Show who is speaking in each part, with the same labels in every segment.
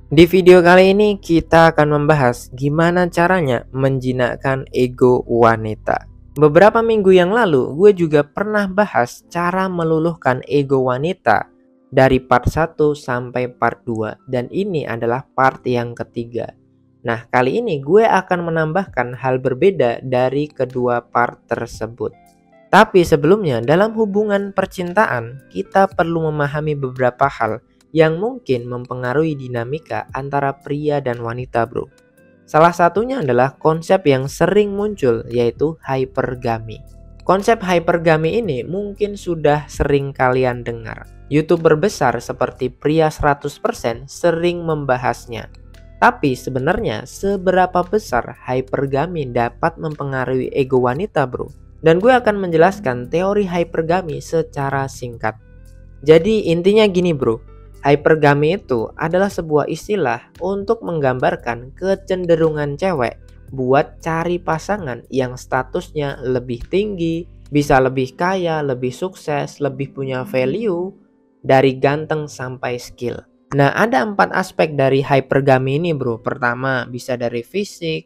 Speaker 1: Di video kali ini kita akan membahas gimana caranya menjinakkan ego wanita. Beberapa minggu yang lalu gue juga pernah bahas cara meluluhkan ego wanita dari part 1 sampai part 2 dan ini adalah part yang ketiga. Nah, kali ini gue akan menambahkan hal berbeda dari kedua part tersebut. Tapi sebelumnya, dalam hubungan percintaan, kita perlu memahami beberapa hal yang mungkin mempengaruhi dinamika antara pria dan wanita, bro. Salah satunya adalah konsep yang sering muncul, yaitu hypergamy. Konsep hypergamy ini mungkin sudah sering kalian dengar. YouTuber besar seperti Pria 100% sering membahasnya. Tapi sebenarnya seberapa besar hypergamy dapat mempengaruhi ego wanita, bro? Dan gue akan menjelaskan teori hypergamy secara singkat. Jadi intinya gini, bro. Hypergamy itu adalah sebuah istilah untuk menggambarkan kecenderungan cewek buat cari pasangan yang statusnya lebih tinggi, bisa lebih kaya, lebih sukses, lebih punya value, dari ganteng sampai skill. Nah, ada 4 aspek dari hypergamy ini, bro. Pertama, bisa dari fisik,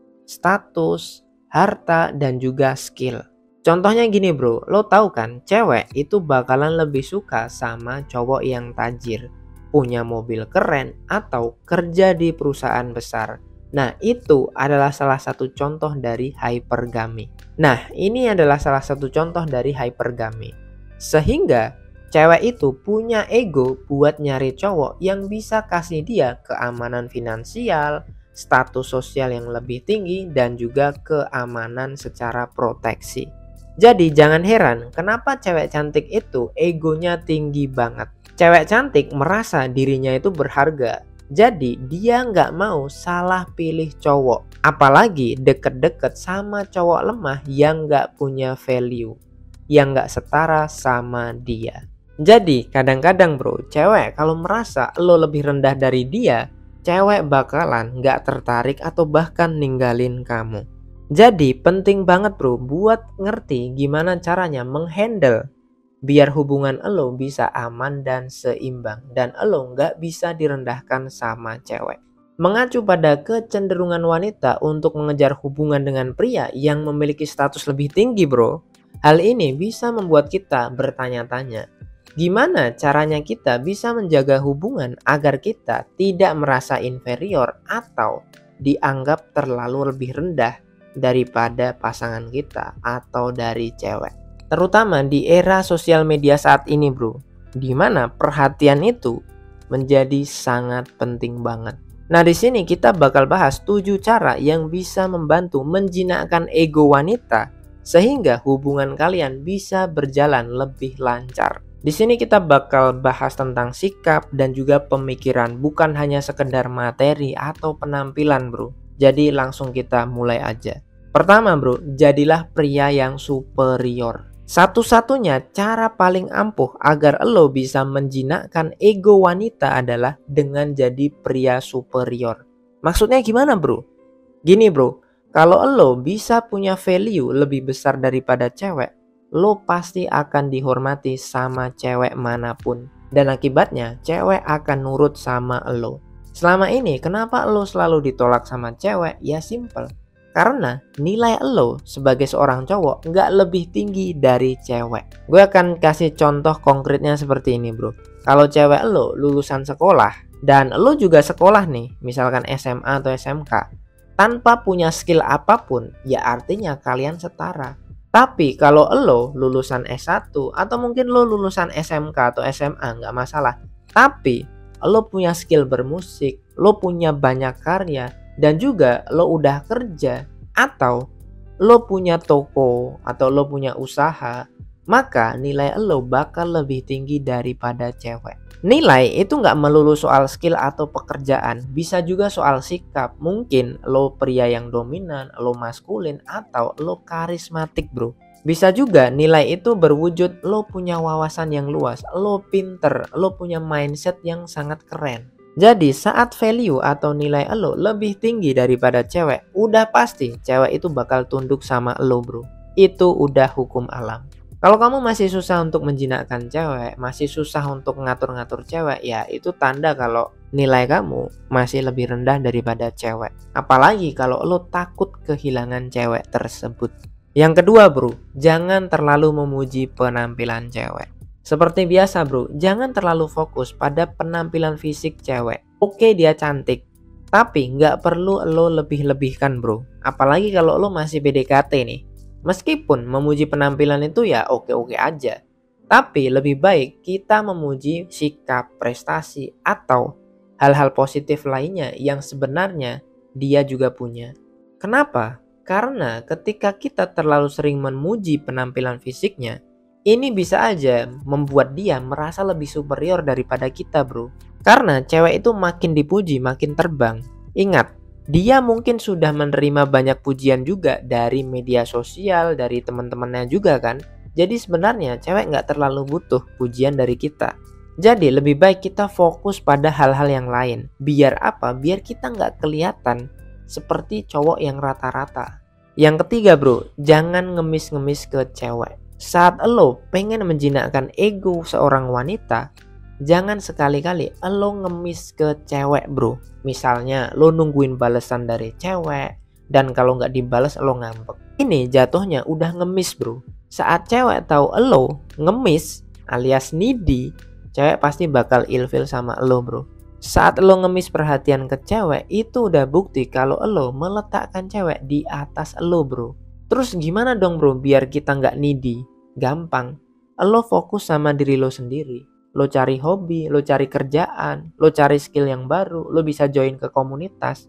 Speaker 1: status, harta, dan juga skill. Contohnya gini, bro, lo tahu kan cewek itu bakalan lebih suka sama cowok yang tajir, punya mobil keren, atau kerja di perusahaan besar. Nah, itu adalah salah satu contoh dari hypergamy. Nah, ini adalah salah satu contoh dari hypergamy. Sehingga cewek itu punya ego buat nyari cowok yang bisa kasih dia keamanan finansial, status sosial yang lebih tinggi, dan juga keamanan secara proteksi. Jadi jangan heran kenapa cewek cantik itu egonya tinggi banget. Cewek cantik merasa dirinya itu berharga. Jadi dia nggak mau salah pilih cowok. Apalagi deket-deket sama cowok lemah yang nggak punya value, yang nggak setara sama dia. Jadi kadang-kadang, bro, cewek kalau merasa lo lebih rendah dari dia, cewek bakalan nggak tertarik atau bahkan ninggalin kamu. Jadi penting banget, bro, buat ngerti gimana caranya menghandle biar hubungan lo bisa aman dan seimbang dan lo nggak bisa direndahkan sama cewek. Mengacu pada kecenderungan wanita untuk mengejar hubungan dengan pria yang memiliki status lebih tinggi, bro, hal ini bisa membuat kita bertanya-tanya, gimana caranya kita bisa menjaga hubungan agar kita tidak merasa inferior atau dianggap terlalu lebih rendah daripada pasangan kita atau dari cewek. Terutama di era sosial media saat ini, bro, di mana perhatian itu menjadi sangat penting banget. Nah, di sini kita bakal bahas 7 cara yang bisa membantu menjinakkan ego wanita sehingga hubungan kalian bisa berjalan lebih lancar. Di sini kita bakal bahas tentang sikap dan juga pemikiran, bukan hanya sekedar materi atau penampilan, bro. Jadi langsung kita mulai aja. Pertama, bro, jadilah pria yang superior. Satu-satunya cara paling ampuh agar lo bisa menjinakkan ego wanita adalah dengan jadi pria superior. Maksudnya gimana, bro? Gini, bro, kalau lo bisa punya value lebih besar daripada cewek, lo pasti akan dihormati sama cewek manapun. Dan akibatnya cewek akan nurut sama lo. Selama ini kenapa lo selalu ditolak sama cewek? Ya simple. Karena nilai lo sebagai seorang cowok nggak lebih tinggi dari cewek. Gue akan kasih contoh konkretnya seperti ini, bro. Kalau cewek lo lulusan sekolah dan lo juga sekolah nih, misalkan SMA atau SMK, tanpa punya skill apapun, ya artinya kalian setara. Tapi kalau lo lulusan S1 atau mungkin lo lulusan SMK atau SMA, nggak masalah. Tapi lo punya skill bermusik, lo punya banyak karya, dan juga lo udah kerja atau lo punya toko atau lo punya usaha, maka nilai lo bakal lebih tinggi daripada cewek. Nilai itu nggak melulu soal skill atau pekerjaan, bisa juga soal sikap. Mungkin lo pria yang dominan, lo maskulin, atau lo karismatik, bro. Bisa juga nilai itu berwujud lo punya wawasan yang luas, lo pinter, lo punya mindset yang sangat keren. Jadi saat value atau nilai lo lebih tinggi daripada cewek, udah pasti cewek itu bakal tunduk sama lo, bro. Itu udah hukum alam. Kalau kamu masih susah untuk menjinakkan cewek, masih susah untuk ngatur-ngatur cewek, ya itu tanda kalau nilai kamu masih lebih rendah daripada cewek. Apalagi kalau lo takut kehilangan cewek tersebut. Yang kedua bro, jangan terlalu memuji penampilan cewek. Seperti biasa bro, jangan terlalu fokus pada penampilan fisik cewek. Oke dia cantik, tapi nggak perlu lo lebih-lebihkan bro. Apalagi kalau lo masih PDKT nih. Meskipun memuji penampilan itu ya oke-oke aja, tapi lebih baik kita memuji sikap, prestasi, atau hal-hal positif lainnya yang sebenarnya dia juga punya. Kenapa? Karena ketika kita terlalu sering memuji penampilan fisiknya, ini bisa aja membuat dia merasa lebih superior daripada kita bro. Karena cewek itu makin dipuji makin terbang. Ingat, dia mungkin sudah menerima banyak pujian juga dari media sosial, dari teman-temannya juga kan. Jadi sebenarnya cewek nggak terlalu butuh pujian dari kita. Jadi lebih baik kita fokus pada hal-hal yang lain. Biar apa? Biar kita nggak kelihatan seperti cowok yang rata-rata. Yang ketiga bro, jangan ngemis-ngemis ke cewek. Saat lo pengen menjinakkan ego seorang wanita, jangan sekali-kali lo ngemis ke cewek bro. Misalnya lo nungguin balasan dari cewek, dan kalau nggak dibales lo ngambek. Ini jatuhnya udah ngemis bro. Saat cewek tahu lo ngemis alias needy, cewek pasti bakal ilfil sama lo bro. Saat lo ngemis perhatian ke cewek, itu udah bukti kalau lo meletakkan cewek di atas lo bro. Terus gimana dong bro biar kita nggak needy? Gampang, lo fokus sama diri lo sendiri. Lo cari hobi, lo cari kerjaan, lo cari skill yang baru, lo bisa join ke komunitas.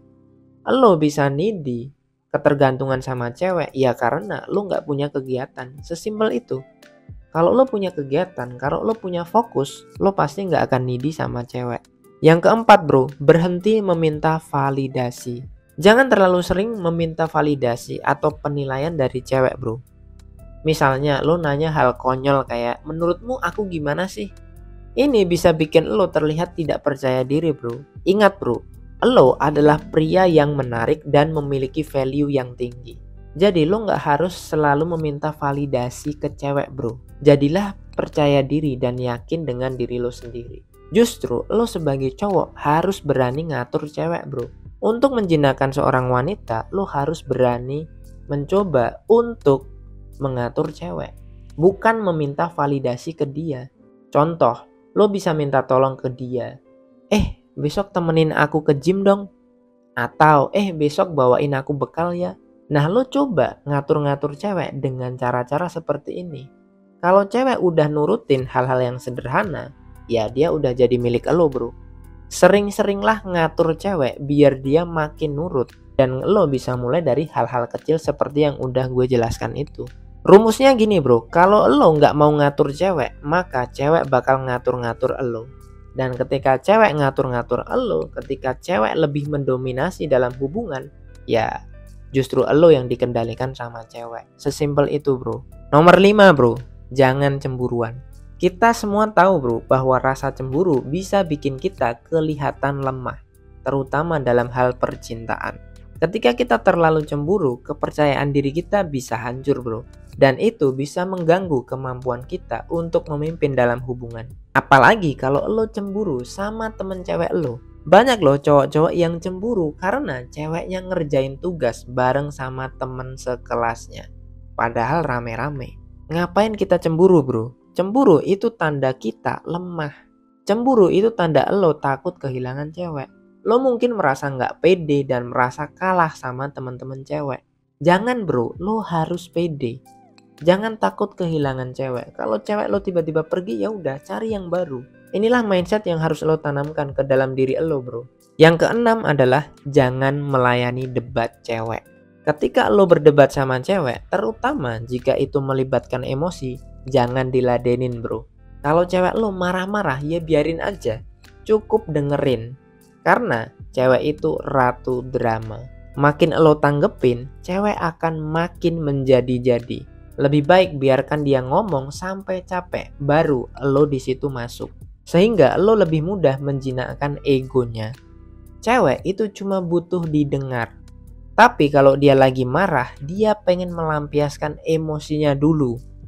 Speaker 1: Lo bisa needy, ketergantungan sama cewek, ya karena lo nggak punya kegiatan. Sesimpel itu. Kalau lo punya kegiatan, kalau lo punya fokus, lo pasti nggak akan needy sama cewek. Yang keempat bro, berhenti meminta validasi. Jangan terlalu sering meminta validasi atau penilaian dari cewek bro. Misalnya lo nanya hal konyol kayak, menurutmu aku gimana sih? Ini bisa bikin lo terlihat tidak percaya diri bro. Ingat bro, lo adalah pria yang menarik dan memiliki value yang tinggi. Jadi lo nggak harus selalu meminta validasi ke cewek bro. Jadilah percaya diri dan yakin dengan diri lo sendiri. Justru lo sebagai cowok harus berani ngatur cewek bro. Untuk menjinakkan seorang wanita, lo harus berani mencoba untuk mengatur cewek, bukan meminta validasi ke dia. Contoh, lo bisa minta tolong ke dia, besok temenin aku ke gym dong, atau besok bawain aku bekal ya. Nah lo coba ngatur-ngatur cewek dengan cara-cara seperti ini. Kalau cewek udah nurutin hal-hal yang sederhana, ya dia udah jadi milik lo bro. Sering-seringlah ngatur cewek biar dia makin nurut. Dan lo bisa mulai dari hal-hal kecil seperti yang udah gue jelaskan itu. Rumusnya gini bro, kalau lo nggak mau ngatur cewek, maka cewek bakal ngatur-ngatur lo. Dan ketika cewek ngatur-ngatur lo, ketika cewek lebih mendominasi dalam hubungan, ya justru lo yang dikendalikan sama cewek. Sesimpel itu bro. Nomor 5 bro, jangan cemburuan. Kita semua tahu bro bahwa rasa cemburu bisa bikin kita kelihatan lemah, terutama dalam hal percintaan. Ketika kita terlalu cemburu, kepercayaan diri kita bisa hancur bro. Dan itu bisa mengganggu kemampuan kita untuk memimpin dalam hubungan. Apalagi kalau lo cemburu sama temen cewek lo. Banyak loh cowok-cowok yang cemburu karena ceweknya ngerjain tugas bareng sama temen sekelasnya. Padahal rame-rame. Ngapain kita cemburu bro? Cemburu itu tanda kita lemah. Cemburu itu tanda lo takut kehilangan cewek. Lo mungkin merasa nggak pede dan merasa kalah sama teman-teman cewek. Jangan bro, lo harus pede. Jangan takut kehilangan cewek. Kalau cewek lo tiba-tiba pergi, ya udah cari yang baru. Inilah mindset yang harus lo tanamkan ke dalam diri lo bro. Yang keenam adalah jangan melayani debat cewek. Ketika lo berdebat sama cewek, terutama jika itu melibatkan emosi, jangan diladenin bro. Kalau cewek lo marah-marah, ya biarin aja. Cukup dengerin. Karena cewek itu ratu drama. Makin lo tanggepin, cewek akan makin menjadi-jadi. Lebih baik biarkan dia ngomong sampai capek, baru lo di situ masuk. Sehingga lo lebih mudah menjinakkan egonya. Cewek itu cuma butuh didengar. Tapi kalau dia lagi marah, dia pengen melampiaskan emosinya dulu.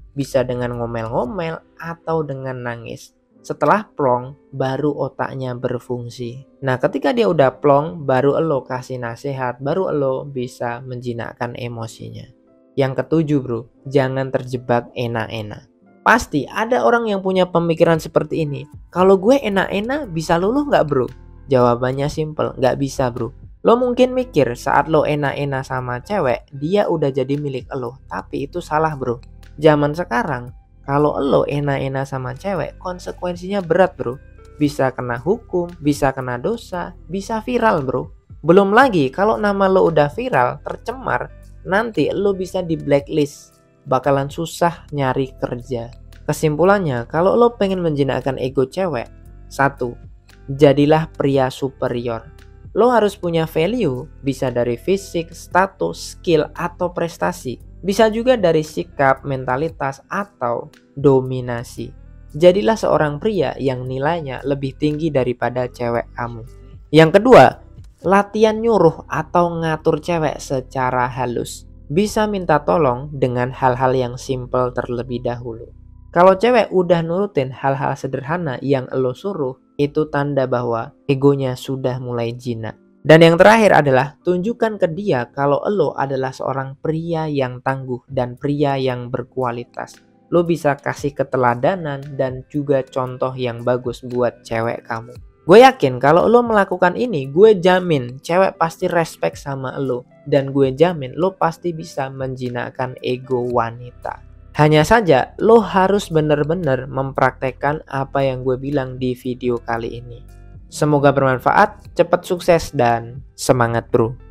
Speaker 1: Bisa dengan ngomel-ngomel atau dengan nangis. Setelah plong, baru otaknya berfungsi. Nah, ketika dia udah plong, baru elo kasih nasihat, baru elo bisa menjinakkan emosinya. Yang ketujuh bro, jangan terjebak enak-enak. Pasti ada orang yang punya pemikiran seperti ini. Kalau gue enak-enak bisa luluh nggak bro? Jawabannya simple, nggak bisa bro. Lo mungkin mikir saat lo enak-enak sama cewek, dia udah jadi milik lo. Tapi itu salah bro. Zaman sekarang, kalau lo enak-enak sama cewek, konsekuensinya berat bro. Bisa kena hukum, bisa kena dosa, bisa viral bro. Belum lagi kalau nama lo udah viral, tercemar, nanti lo bisa di blacklist. Bakalan susah nyari kerja. Kesimpulannya, kalau lo pengen menjinakkan ego cewek, satu, jadilah pria superior. Lo harus punya value, bisa dari fisik, status, skill, atau prestasi. Bisa juga dari sikap, mentalitas, atau dominasi. Jadilah seorang pria yang nilainya lebih tinggi daripada cewek kamu. Yang kedua, latihan nyuruh atau ngatur cewek secara halus. Bisa minta tolong dengan hal-hal yang simple terlebih dahulu. Kalau cewek udah nurutin hal-hal sederhana yang lo suruh, itu tanda bahwa egonya sudah mulai jinak. Dan yang terakhir adalah tunjukkan ke dia kalau lo adalah seorang pria yang tangguh dan pria yang berkualitas. Lo bisa kasih keteladanan dan juga contoh yang bagus buat cewek kamu. Gue yakin kalau lo melakukan ini, gue jamin cewek pasti respect sama lo. Dan gue jamin lo pasti bisa menjinakkan ego wanita. Hanya saja lo harus benar-benar mempraktekkan apa yang gue bilang di video kali ini. Semoga bermanfaat, cepat sukses dan semangat bro.